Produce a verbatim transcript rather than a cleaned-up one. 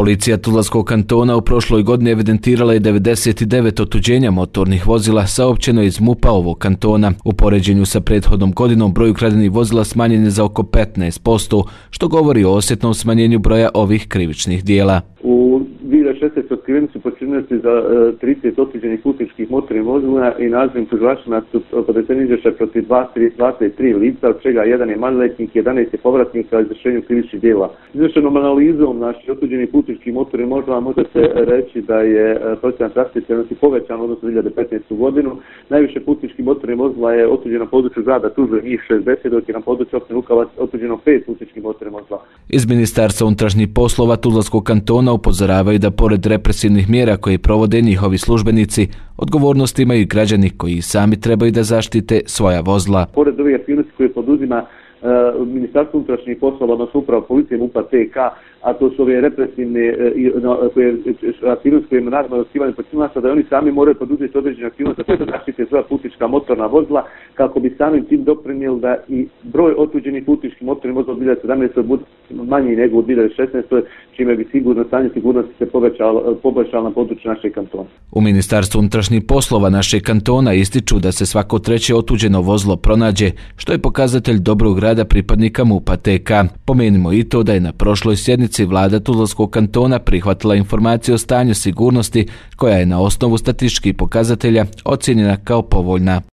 Policija Tuzlanskog kantona u prošloj godini evidentirala je devedeset devet otuđenja motornih vozila, saopćeno iz M U P A ovog kantona. U poređenju sa prethodnom godinom broj ukradenih vozila smanjen je za oko petnaest posto, što govori o osjetnom smanjenju broja ovih krivičnih dijela. U dvije hiljade šesnaeste. otkriveni su počinioci za trideset otuđenih putničkih motornih vozila i nadzornim tužilaštvima su podneseni izvještaji protiv dvadeset tri lica, od čega jedan je maloljetnik, jedanaest je povratnika o izvršenju krivičnih djela. Izvršenom analizom naših otuđenih putničkih motornih vozila može se reći da je procjena transparentnosti povećana odnosno dvije hiljade petnaeste. godinu. Najviše putničkih motornih vozila je otuđeno na području grada Tuzle, njih šezdeset, dok je na području opštine Lukovac otuđeno pet putničkih motornih vozila. Iz Ministarstva unutrašnjih poslova Tuzlanskog kantona upozoravaju da pored represivnih mjera koje provode njihovi službenici, odgovornost imaju i građani koji sami trebaju da zaštite svoja vozila. Pored ovih aktivnosti koje poduzima uh, Ministarstvo unutrašnjih poslova, odnosno uprava policije M U P A T K, a to su ove represivne uh, aktivnosti koje ima naravno otkrivanje počinilaca, da oni sami moraju poduzeti određene aktivnosti da zaštite svoja putnička motorna vozila, kako bi samim tim doprinijeli da i broj otuđenih putničkih motornih vozila od dvije hiljade sedamnaeste. bude manji nego u dvije hiljade šesnaeste. čime bi sigurno stanje sigurnosti se poboljšalo na području našeg kantona. U Ministarstvu unutrašnjih poslova našeg kantona ističu da se svako treće otuđeno vozilo pronađe, što je pokazatelj dobrog rada pripadnika M U P A T K. Pomenimo i to da je na prošloj sjednici vlada Tuzlanskog kantona prihvatila informaciju o stanju sigurnosti koja je na osnovu statističkih pokazatelja ocjenjena kao povoljna.